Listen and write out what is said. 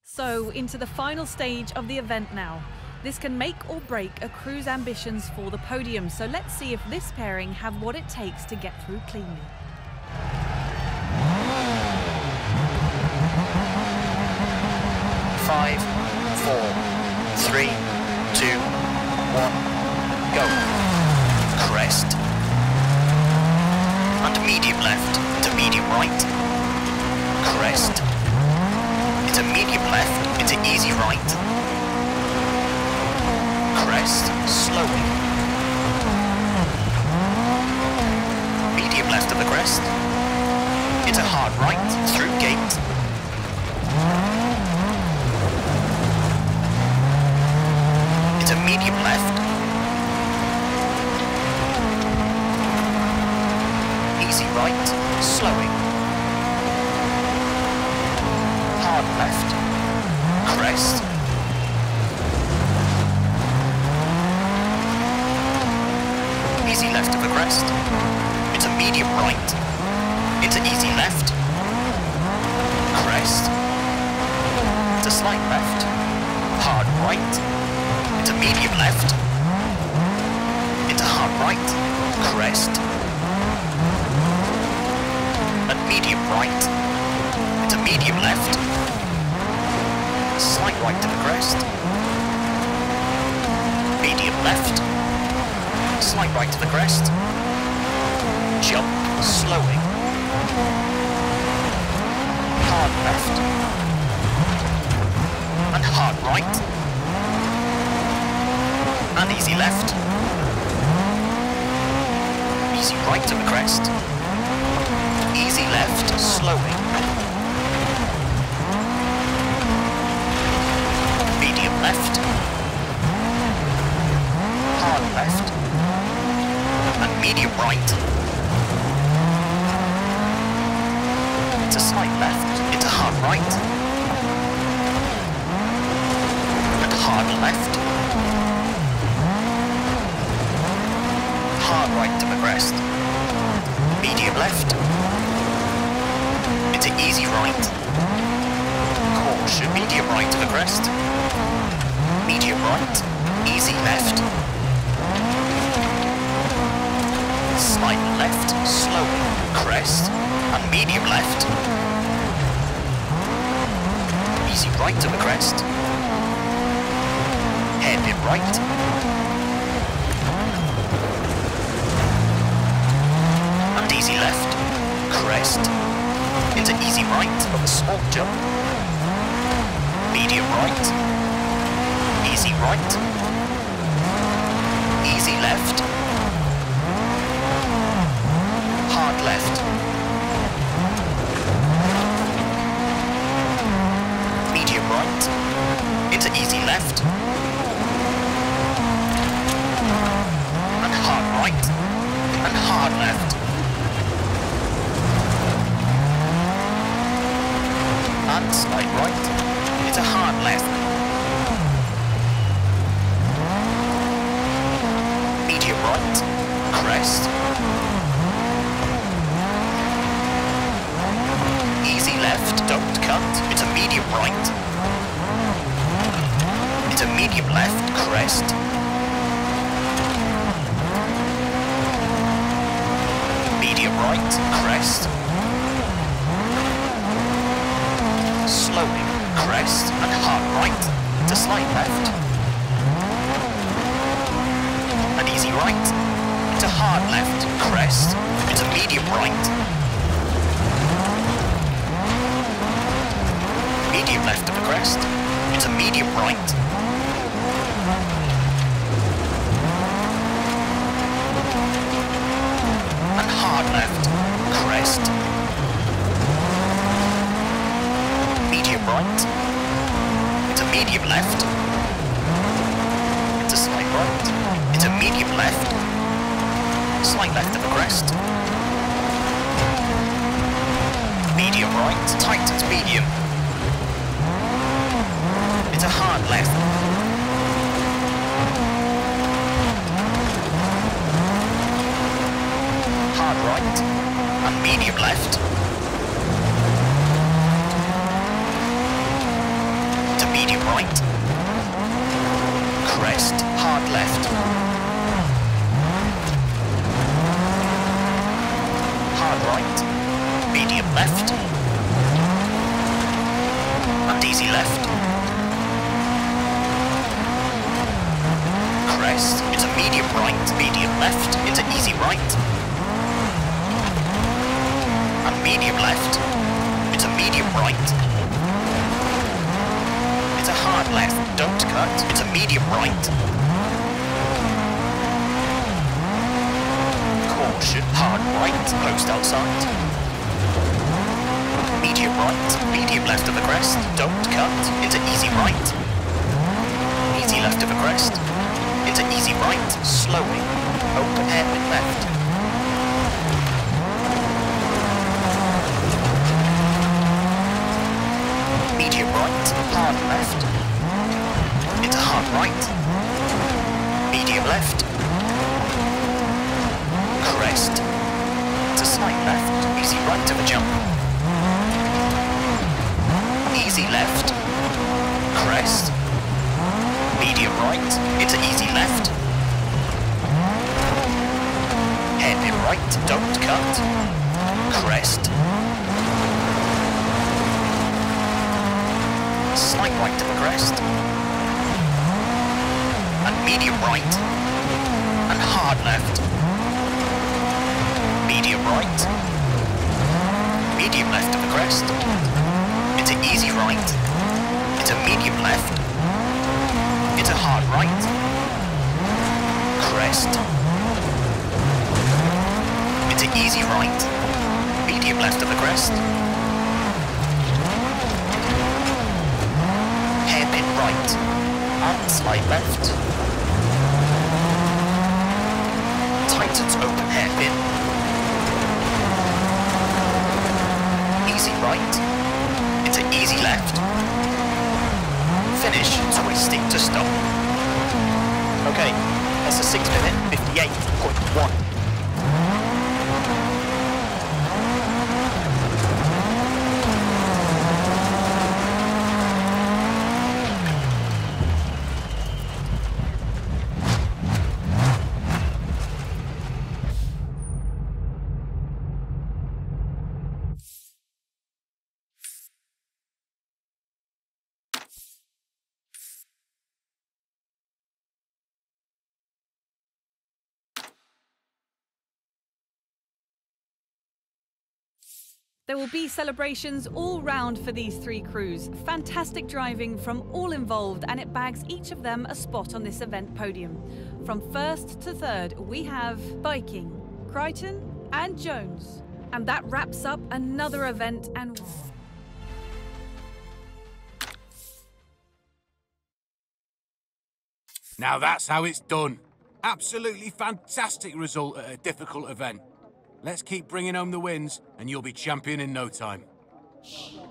So, into the final stage of the event now. This can make or break a crew's ambitions for the podium, so let's see if this pairing have what it takes to get through cleanly. 5, 4, 3, 2, 1, go. Crest. And medium left to medium right. Crest. Into medium left, into easy right. Crest, slowly. Medium left of the crest. Into hard right, through gate. Into medium left. Easy right, slowing. Hard left, crest. Easy left of the crest. Into medium right. Into easy left. Crest. Into slight left. Hard right. Into medium left. Into hard right. Crest. And medium right. Into medium left. Slight right to the crest. Medium left. Slight right to the crest. Jump, slowing. Hard left. And hard right. And easy left. Easy right to the crest. Easy left, slowing. Medium left. Hard left. And medium right. Into slight left, into hard right. And hard left. Hard right to the crest. Medium left. Into easy right. Caution, medium right to the crest. Medium right, easy left. Slight left, slowly, crest, and medium left. Easy right to the crest. Hairpin right. And easy left, crest. Into easy right of a small jump. Medium right. Easy right. Easy left. Hard left. Medium right. Into easy left. And hard right. And hard left. And slight right. Into hard left. Medium right. Crest. Easy left, don't cut, into medium right. Into medium left, crest. Medium right, crest. Slowly, crest, and hard right, to slight left. And easy right, into hard left, crest, into medium right. Medium left of the crest, into medium right. And hard left, crest. Medium right, into medium left. Into slight right, into medium left. Slight left of the crest. Medium right, tightens medium. Into hard left. Hard right. And medium left. right. Crest, hard left. Hard right. Medium left. And easy left. Crest, into medium right. Medium left, into easy right. And medium left, into medium right. Into hard left, don't cut, into medium right. Caution, hard right, post outside. Medium right, medium left of the crest, don't cut, into easy right. Easy left of the crest, into easy right, slowing, open hairpin left. Medium right, hard left, into hard right, medium left, crest, to slight left, easy right to the jump, easy left, crest, medium right, into easy left, hairpin right, don't cut, crest, slight right to the crest, and medium right, and hard left, medium right, medium left of the crest, into easy right, into medium left, into hard right, crest, into easy right, medium left of the crest, hairpin right, and slight left, tightens open hairpin, easy right, into easy left, finish twisting to stop. Okay, that's a 6 minute 58.1. There will be celebrations all round for these three crews. Fantastic driving from all involved, and it bags each of them a spot on this event podium. From first to third, we have Viking, Crichton and Jones. And that wraps up another event and... Now that's how it's done. Absolutely fantastic result at a difficult event. Let's keep bringing home the wins and you'll be champion in no time.